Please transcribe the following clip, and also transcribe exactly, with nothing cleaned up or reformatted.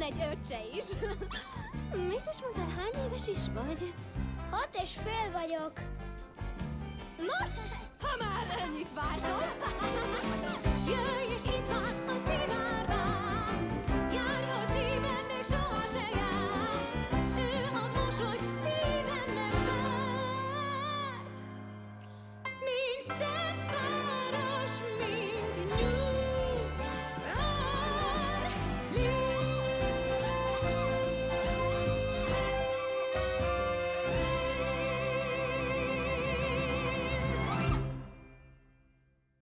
van egy öccse is. Mit is mondtál, hány éves is vagy? Hat és fél vagyok. Nos, ha már ennyit vártam. Jöjj, és itt van a szivárvány. Járj, ha szívem még soha se jár. Ő a mosoly szívemnek várt. Nincs szem.